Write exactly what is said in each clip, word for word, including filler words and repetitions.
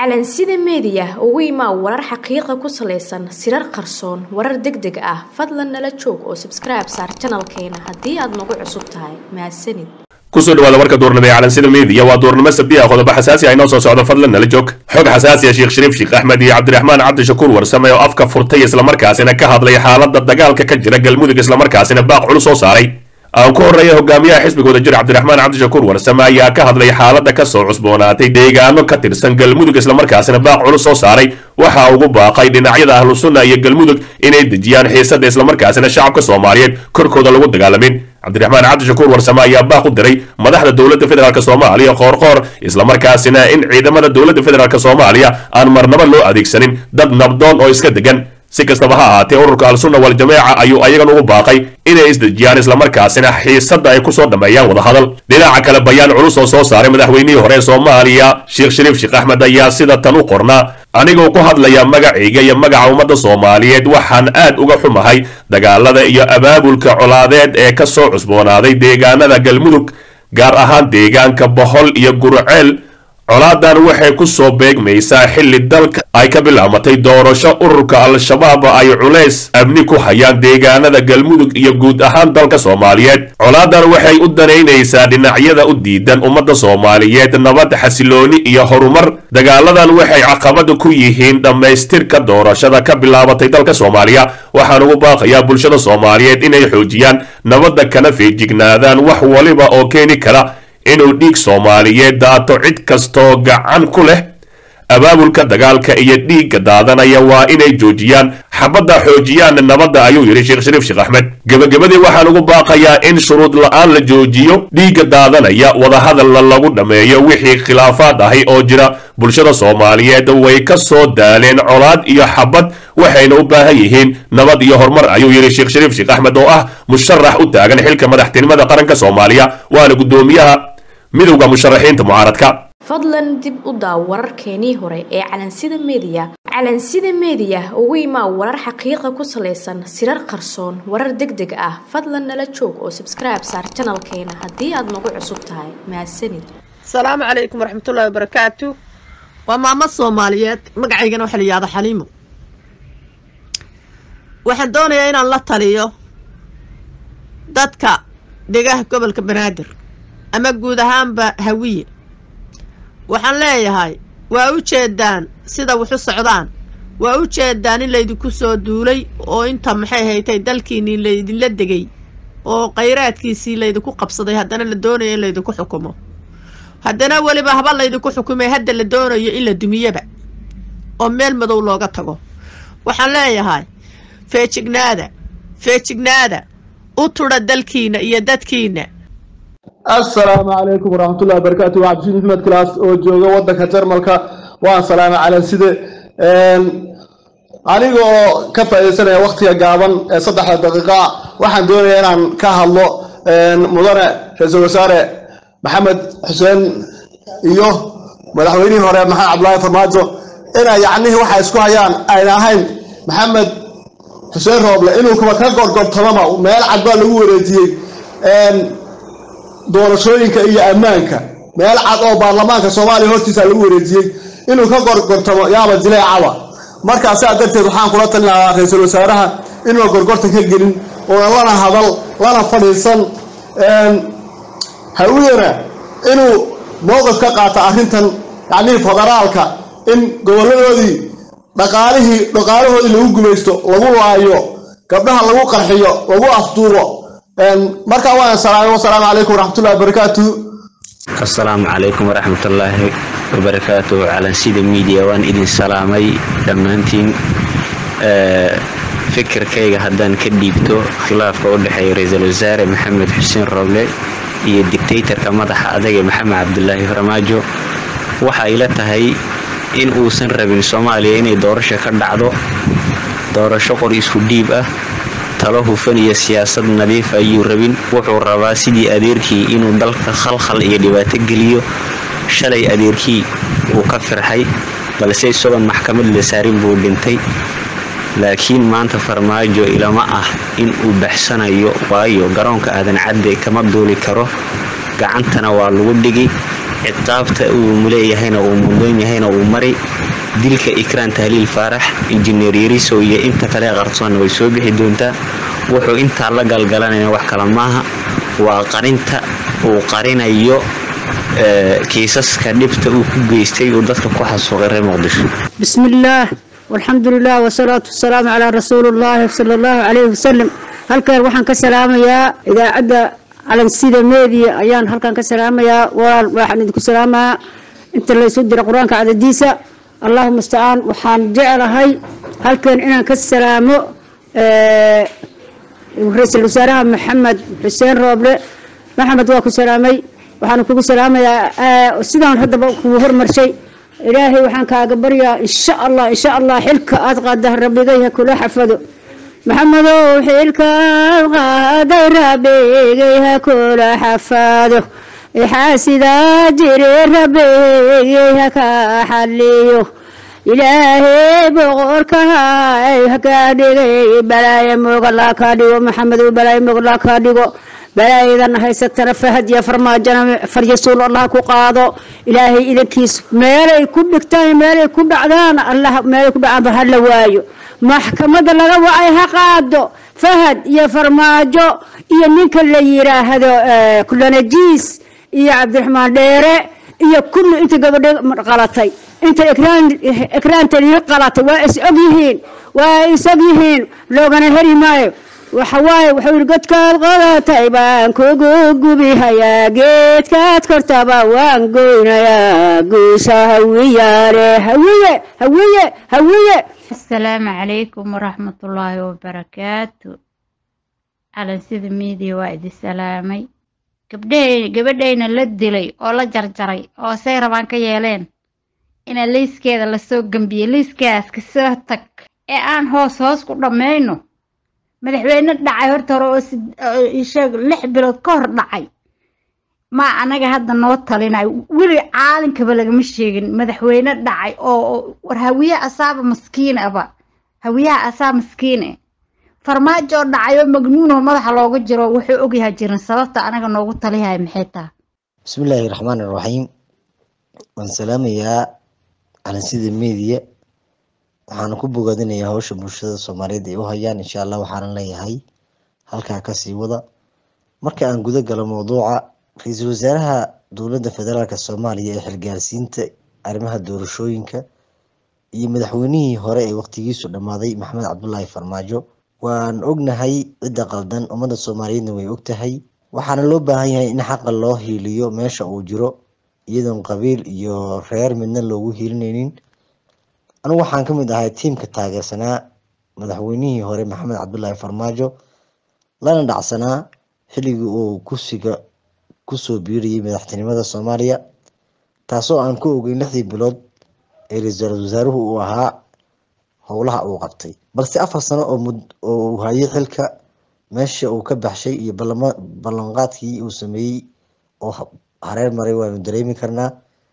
calansida media ugu imaa warar xaqiiqo ku saleysan sirar qarsoon warar degdeg ah fadlan nala joog oo subscribe saar channelkeena hadii aad nagu cusub tahay mahadsanid kusoo dhawaada warka doornimada ee calansida media waa doornimo sabti ah qodobo xasaasi ah inoo soo socdo fadlan nala joog xog xasaasi ah sheekh shariif sheekh axmed iyo cabdiraxmaan cabdi shakuur warsame oo afka furtay isla markaasina ka hadlay xaaladda dagaalka ka jira galmudug isla markaasina baaq culus soo saaray aan ku horeeyo hogaamiyaha xisbiga wadajir cabdiraxmaan cabdi shakuur warsame ayaa ka hadlay xaaladda ka soo cusboonaatay deegaano ka tirsan galmudug isla markaasina baaq culus soo saaray waxa ugu baaqay dhinacyada ahlu sunna iyo galmudug inay dejiyaan xiisada isla markaasina shacabka Soomaaliyeed korkooda lagu dagaalamin cabdiraxmaan cabdi shakuur warsame ayaa baaq u diray madaxda dowladda federaalka Soomaaliya qoorqoor isla markaasina in ciidamada dowladda federaalka Soomaaliya aan marnaba loo adeegsanin dad nabdoon oo iska degan si kastaba ha ahaatee ururka al-sunna wal jameeca ayuu ayagan ugu baaqay inay isdejiyaan isla markaasina xiisada ay ku soo dhameeyaan wada hadal dhinaca kale bayaan culus oo soo saaray madaxweynihii hore ee Soomaaliya Sheekh Shariif Sheekh Axmed ayaa sida tan u qornaa anigoo ku hadlaya magacayga iyo magaca ummadda Soomaaliyeed waxaan aad uga xumahay dagaalada iyo abaabulka colaadeed ee ka soo cusboonaaday deegaanada galmudug gaar ahaan deegaanka Bohol iyo Gurceel colaadan waxay ku soo beegmaysaa xilli dalka ay ka bilaabatay doorasho ururka al-shabaab ay culays amni ku hayaan deegaanada galmudug iyo guud ahaan dalka Soomaaliyeed colaadan waxay u daneynaysaa dhinacyada u diidan ummadda Soomaaliyeed nabad xasilooni iyo horumar dagaaladan waxay caqabad ku yihiin dhameystirka doorashada ka bilaabatay dalka Soomaaliya waxaan ugu baaqayaa bulshada Soomaaliyeed inay xoojiyaan nabadda kana feejignaadaan wax waliba oo keeni kara inuu dhiig Soomaaliyeed daato cid kastoo gacan ku leh abaabulka dagaalka iyo dhiigga daadanaya waa inay joojiyaan xabadda xoojiyaan nabadda ayuu yiri Sheekh Shariif Sheekh Axmed gabagabadii waxaan ugu baaqayaa in shuruud la'aan la joojiyo dhiigga daadanaya wada hadal lagu dhameeyo wixii khilaafaad ahi oo jira bulshada Soomaaliyeed way ka soo daaleen colaad iyo xabad waxayna u baahan yihiin nabad iyo horumar ayuu yiri Sheekh Shariif Sheekh Axmed oo ah musharax u taagan xilka madaxtinimada qaranka Soomaaliya waana gudoomiyaha midowga musharaxiinta mucaaradka fadlan dib u daaw wararkeenii hore ee calansida media calansida media ugu imaa warar xaqiiqo ku saleysan sirar qarsoon warar degdeg ah fadlan nala joog oo subscribe saar channelkeena hadii aad nagu cusub tahay mahadsanid salaamu calaykum waraxmatullaahi wabarakaatu waa maamo Soomaaliyeed magacaygana waxa la yiraahdaa Xaliimo waxaan doonayaa inaan la taliyo dadka deegaanka gobolka Banaadir ama guud ahaanba hawiye waxaan leeyahay waa u jeedaan sida wuxuu socdaan waa u jeedaan in laydinku soo duulay oo inta maxay haytay dalkiini laydin la degay oo qayraadkiisii laydinku qabsaday haddana la doonayo in laydinku xukumo haddana waliba haba laydinku xukumay hadda la doonayo in la dumiyaba oo meel madow looga tago waxaan leeyahay feejignaada feejignaada u tura dalkiina iyo dadkiina السلام عليكم ورحمة الله وبركاته وعبد الشيخ محمد كلاس وجوجا ودك جرمالك والسلام على سيدي أنيقو كفا سنة وقتها قابل صدح دقيقة واحد دوني أنا كهالله مدرع رئيس الوزراء محمد حسين إيوه مدحويني هو محمد عبد الله فرماجو أنا يعني هو حيسكوها يعني أنا هين محمد حسين روبلا إنه كما كان قول قول طالما وما يلعب بالله هو ريتي doorashooyinka iyo ammaanka meel cad oo baarlamaanka Soomaaliya hortiisa lagu wareejiyay inuu ka gorgortamo yaaba dileecawa markaas aad darteed waxaan kula talinayaa ra'iisul wasaaraha inuu gorgortan ka gelin oo lana hadal lana fadhiisan een hawiyana inuu mowqif ka qaato arrintan yani federaalka in goboladoodii dhaqaalihii dhaqaalahoodii lagu gumaysto lagu laayo gabdhaha lagu qarxiyo lagu afduuro marka waan salaamo salaamu calaykum waraxmatullaahi wabarakaatuh assalaamu calaykum waraxmatullaahi wabarakaatuh calansida media waan idin salaamay dhammaantiin fikirkayga haddaan ka dhiibto khilaafka u dhexeeya ra'iisul wasaare maxamed xuseen roble iyo dictatorka madaxa adag ee maxamed cabdullaahi farmaajo waxa ila tahay in uusan rabin Soomaaliya inay doorasho ka dhacdo doorasho qor isku dhiib ah talo hufan iyo siyaasad nadiif ayuu rabin wuxuu rabaa sidii adeerkii inuu dalka khalkhal iyo dhibaato geliyo shalay adeerkii uu ka firxay balse isagoo maxkamad la saarin buu dhintay laakiin maanta farmaajo ilama ah in uu baxsanayo waayo garoonka aadan cadde kama duuli karo gacantana waa lagu dhigi ciqaabta uu muleeyahayna uu mudan yahayna uu mari dilka Ikraan Tahliil Faarax injineer Yariso iyo inta kale qarsoon way soo bixi doontaa wuxuu inta la galgalanaya wax kala maaha waa qarinta uu qarinayo kiisaska dhibta uu ku geystay oo dadka ku xasuuqay reer Muqdisho. Bismillah والحمد لله والصلاة والسلام على رسول الله صلى الله عليه وسلم. halkan waxaan ka salaamayaa idaacada calansida media ayaan halkan ka salaamayaa walaal waxaan idinku salaamaa inta la soo diray quraanka cadadiisa اللهم استعان waxaan jecelahay halkan inaan ka salaamo ee ra'iisul wasaaraha Maxamed Xuseen Rooble Maxamed waa ku salaamay waxaan kugu salaamayaa sidaan hadaba ku hormarshay ilaahay waxaan kaaga baryaa insha Allah insha Allah xilka aad qaadahay rabbigayga kula xafado محمد وحيلك غير ربيها كل حفاده حاسد جري ربيها كحليه إلهي بغورك هاي كادي بلاي مغلا كادي محمد بلاي مغلا كادي بلاي إذا هاي ستر فهد يا فرماجنا فريسول الله كقاضو إلهي إذا كيس مالي كبك تاني مالي كب عدان الله مالي كب عدان بهاللوايو محكمة لغا وعي هقادو فهد يا فرماجو يا نينك اللي يراه هذا آه كل نجيس يا عبد الرحمن ديري يا كل انت قبل غلطي انت اكران اكران تلي غلطي واس اوغيهين واس اوغيهين لو انا هري ماي وحواي وحول قد كان غلطي بان كوغو غبيها يا جيت كات كرتبا وان قوينا يا قوسا هويه هويه هويه هويه. السلام عليكم ورحمة الله وبركاته. على سيد ميديا وايد السلامي قبدي قبدينا لدلي أو لا جرجري أو سير بان كيالين إن ليس كذا لسوق جنبي ليس كاس كسرتك إيه أن هوس هوس كل ماينو مدحوين دعي هرترو يشاق لحبلو كهر دعي ما أنا جهاد النوطة لنا ولي عالم كبلغ مشيغن مدحوين دعي أو ورهوية أصاب مسكين أبا هوية أصاب مسكينة فرماجو دعي مجنون ومدح لوغو جرو وحي اوغيها جيرن سببتا أنا نوغو ليها محيطها. بسم الله الرحمن الرحيم والسلام يا على سيد الميديا waxaan ku bogaadinayaa hawsha bulshada Soomaaliyeed ee u hayaan insha Allah waxaan leeyahay halka ka sii wada marka aan guda galo mowduuca ra'iisul wasaaraha dowladda federaalka Soomaaliya ee xilgaarsiinta arrimaha doorashooyinka iyo madaxweynihii hore ee waqtigiisu dhamaaday Maxamed Cabdullaahi Farmaajo waan ognahay cida qaldan ummadda Soomaaliyeedna way ogtahay waxaana loo baahan yahay in xaq loo hiiliyo meesha uu jiro iyadoon qabiil iyo reer midna loogu hiilinaynin. أنا waxaan kamid ahay tiimka taageersanaa madaxweynihii hore Maxamed Cabdullaahi Farmaajo lana dhacsanaa xilligii uu kursiga ku soo biiriyay madaxtinimada Soomaaliya taasoo aan ku ogeyn lixdii bilood ee ra'iisul wasaaruhu uu ahaa howlaha uu qabtay balse afar sano oo uu hayay xilka meesha uu ka baxshay iyo ballanqaadkii uu sameeyay oo hareer maray waanu dareemi karnaa.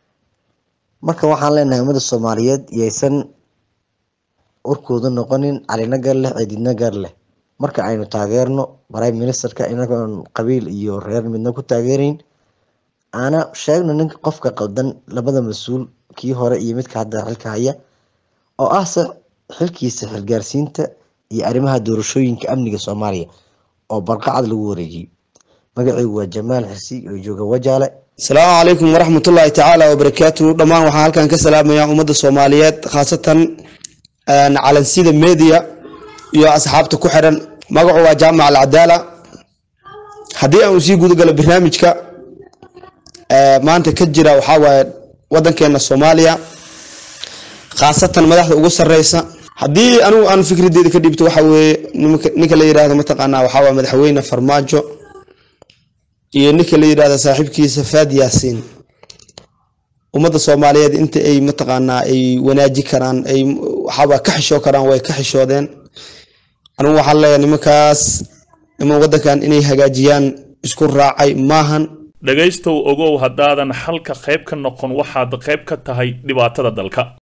marka waxaan leenahay ummadda Soomaaliyeed yeysan urkooda noqonin calina gar leh cidina gar leh marka aynu taageerno prime ministerka inagoon qabiil iyo reer midna ku taageerin ana sheegno ninka qofka qaldan labada mas'uul kii hore iyo midka hadda xilka haya oo ah xilkiisa xilgaarsiinta iyo arrimaha doorashooyinka amniga Soomaaliya oo barqacad lagu wareejiyay magacaygu waa Jamaal Xirsi oo jooga Wajaale. السلام عليكم ورحمة الله تعالى وبركاته. دمان waxaan halkan ka salaamayaa ummadda Soomaaliyeed khaasatan على سيد الميديا iyo asxaabta ku xiran magacu waa Jaamac Al-Adaala. hadii aan sii guud galo barnaamijka ee maanta ka jira waxa waa wadankeena Soomaaliya khaasatan madaxda ugu sareysa hadii anu aan fikradeyda ka dhibto waxa weeye ninka la yiraahdo mataqaanaa waxa waa madaxweyne Farmaajo iyo ninka la yiraahdo saaxiibkiisa Faad Yaasiin ummadda Soomaaliyeed inta ay mataqaanaa ay wanaaji karaan ay waxa ka xisho karaan way ka xishoodeen anigu waxa leeyahay nimankaas ima wadankan inay hagaajiyaan isku raacay maahan dhagaystow ogow hadaadan halka qayb ka noqon waxaad qayb ka tahay dhibaatada dalka.